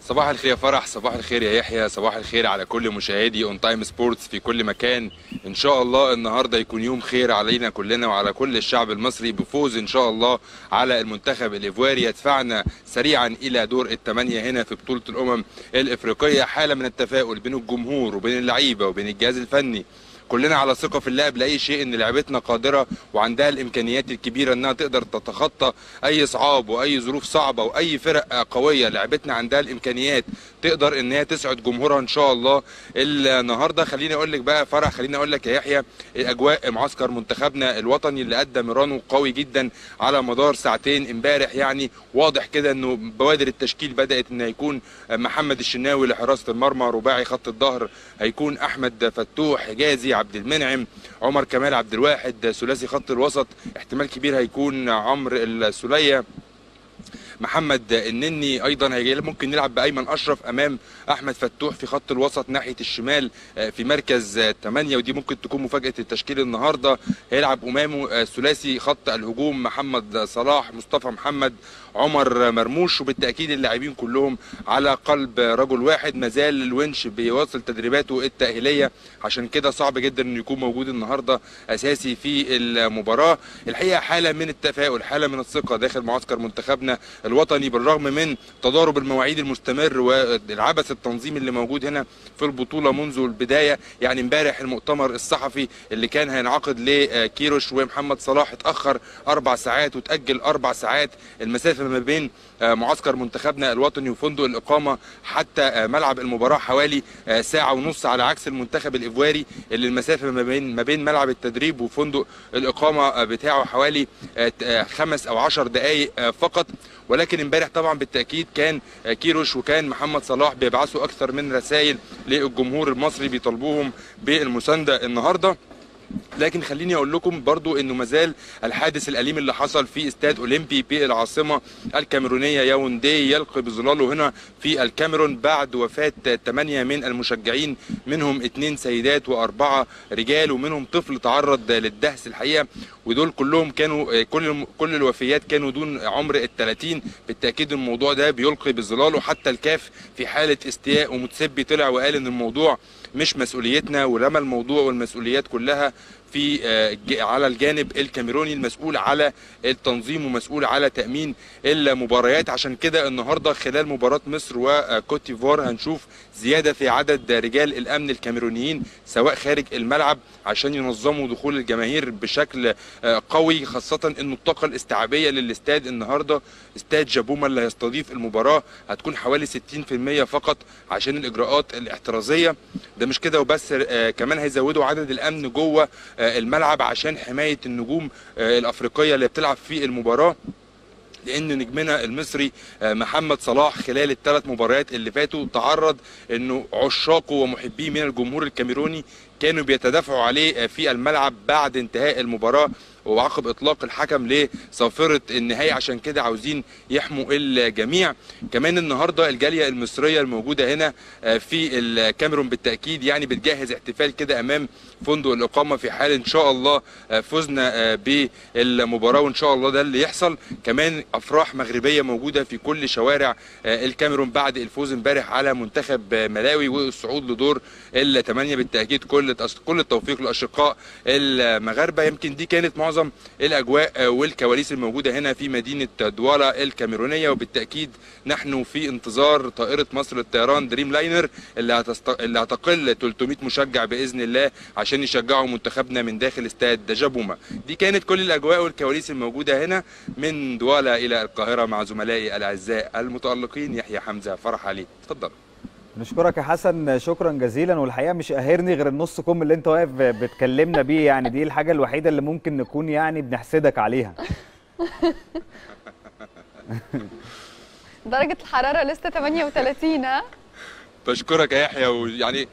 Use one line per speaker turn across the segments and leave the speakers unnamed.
صباح الخير يا فرح، صباح الخير يا يحيى، صباح الخير على كل مشاهدي اون تايم سبورتس في كل مكان. ان شاء الله النهارده يكون يوم خير علينا كلنا وعلى كل الشعب المصري بفوز ان شاء الله على المنتخب الايفواري يدفعنا سريعا الى دور الثمانيه هنا في بطوله الامم الافريقيه. حاله من التفاؤل بين الجمهور وبين اللعيبه وبين الجهاز الفني، كلنا على ثقه في اللاعب لاي شيء، ان لعبتنا قادره وعندها الامكانيات الكبيره انها تقدر تتخطى اي صعاب واي ظروف صعبه واي فرق قويه. لعبتنا عندها الامكانيات تقدر ان هي تسعد جمهورها ان شاء الله النهارده. خليني اقول لك بقى فرح، خليني اقول لك يا يحيى، اجواء معسكر منتخبنا الوطني اللي ادى ميرانو قوي جدا على مدار ساعتين امبارح. يعني واضح كده انه بوادر التشكيل بدات ان يكون محمد الشناوي لحراسه المرمى، رباعي خط الظهر هيكون احمد فتوح، حجازي، عبد المنعم، عمر كمال، عبد الواحد. ثلاثي خط الوسط احتمال كبير هيكون عمرو السولية، محمد النني، ايضا ممكن نلعب بايمن اشرف امام احمد فتوح في خط الوسط ناحيه الشمال في مركز 8، ودي ممكن تكون مفاجاه التشكيل النهارده. هيلعب امامه ثلاثي خط الهجوم محمد صلاح، مصطفى محمد، عمر مرموش، وبالتاكيد اللاعبين كلهم على قلب رجل واحد. مازال الونش بيواصل تدريباته التاهيليه، عشان كده صعب جدا انه يكون موجود النهارده اساسي في المباراه. الحقيقه حاله من التفاؤل، حاله من الثقه داخل معسكر منتخبنا الوطني، بالرغم من تضارب المواعيد المستمر والعبث التنظيمي اللي موجود هنا في البطوله منذ البدايه. يعني امبارح المؤتمر الصحفي اللي كان هينعقد لكيروش ومحمد صلاح اتاخر 4 ساعات وتاجل 4 ساعات. المسافه ما بين معسكر منتخبنا الوطني وفندق الاقامه حتى ملعب المباراه حوالي ساعه ونص، على عكس المنتخب الايفواري اللي المسافه ما بين ملعب التدريب وفندق الاقامه بتاعه حوالي 5 أو 10 دقائق فقط. ولكن امبارح طبعا بالتاكيد كان كيروش وكان محمد صلاح بيبعثوا اكثر من رسائل للجمهور المصري بيطالبوهم بالمسانده النهارده. لكن خليني اقول لكم برضو انه مازال الحادث الاليم اللي حصل في استاد اولمبي بالعاصمه الكاميرونيه ياوندي يلقي بظلاله هنا في الكاميرون بعد وفاه 8 من المشجعين، منهم 2 سيدات و4 رجال، ومنهم طفل تعرض للدهس الحقيقه. ودول كلهم كانوا كل الوفيات كانوا دون عمر ال30. بالتاكيد الموضوع ده بيلقي بظلاله. حتى الكاف في حاله استياء ومتسبي طلع وقال ان الموضوع مش مسؤوليتنا، ورمى الموضوع والمسؤوليات كلها على الجانب الكاميروني المسؤول على التنظيم ومسؤول على تأمين المباريات. عشان كده النهارده خلال مباراة مصر وكوت ديفوار هنشوف زيادة في عدد رجال الأمن الكاميرونيين سواء خارج الملعب عشان ينظموا دخول الجماهير بشكل قوي، خاصة انه الطاقة الاستيعابية للاستاد النهارده استاد جابوما اللي هيستضيف المباراة هتكون حوالي 60% فقط عشان الإجراءات الاحترازية. ده مش كده وبس، كمان هيزودوا عدد الأمن جوه الملعب عشان حماية النجوم الأفريقية اللي بتلعب في المباراة، لأن نجمنا المصري محمد صلاح خلال ال3 مباريات اللي فاتوا تعرض انه عشاقه ومحبيه من الجمهور الكاميروني كانوا بيتدافعوا عليه في الملعب بعد انتهاء المباراة وعقب اطلاق الحكم لصافره النهائي. عشان كده عاوزين يحموا الجميع. كمان النهارده الجاليه المصريه الموجوده هنا في الكاميرون بالتاكيد يعني بتجهز احتفال كده امام فندق الاقامه في حال ان شاء الله فزنا بالمباراه، وان شاء الله ده اللي يحصل. كمان افراح مغربيه موجوده في كل شوارع الكاميرون بعد الفوز امبارح على منتخب ملاوي والصعود لدور ال8. بالتاكيد كل التوفيق للاشقاء المغاربه. يمكن دي كانت معظم الاجواء والكواليس الموجوده هنا في مدينه دوالا الكاميرونيه، وبالتاكيد نحن في انتظار طائره مصر للطيران دريم لاينر اللي هتقل 300 مشجع باذن الله عشان يشجعوا منتخبنا من داخل استاد جابوما. دي كانت كل الاجواء والكواليس الموجوده هنا من دوالا الى القاهره مع زملائي الاعزاء المتالقين يحيى حمزه، فرح علي. اتفضل.
نشكرك يا حسن شكرا جزيلا. والحقيقه مش قاهرني غير النص كم اللي انت واقف بتكلمنا بيه، يعني دي الحاجه الوحيده اللي ممكن نكون يعني بنحسدك عليها.
درجه الحراره لسه 38. ها
بشكرك يا يحيى. ويعني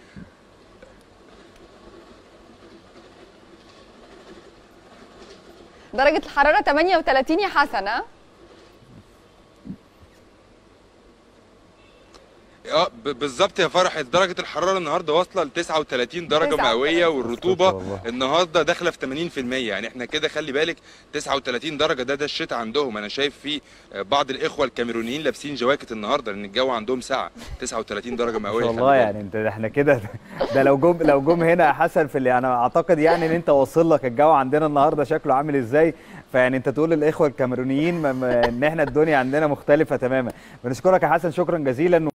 درجه الحراره 38 يا حسن.
بالظبط يا فرح. درجه الحراره النهارده واصله ل 39 درجه مئويه، والرطوبه النهارده داخله في 80%. يعني احنا كده خلي بالك 39 درجه ده الشتاء عندهم. انا شايف في بعض الاخوه الكاميرونيين لابسين جواكت النهارده لان الجو عندهم ساقع. 39 درجه مئويه
والله يعني احنا كده ده لو جم هنا يا حسن في اللي انا اعتقد يعني ان انت واصل لك الجو عندنا النهارده شكله عامل ازاي. فيعني انت تقول للاخوه الكاميرونيين ان احنا الدنيا عندنا مختلفه تماما. بنشكرك يا حسن شكرا جزيلا.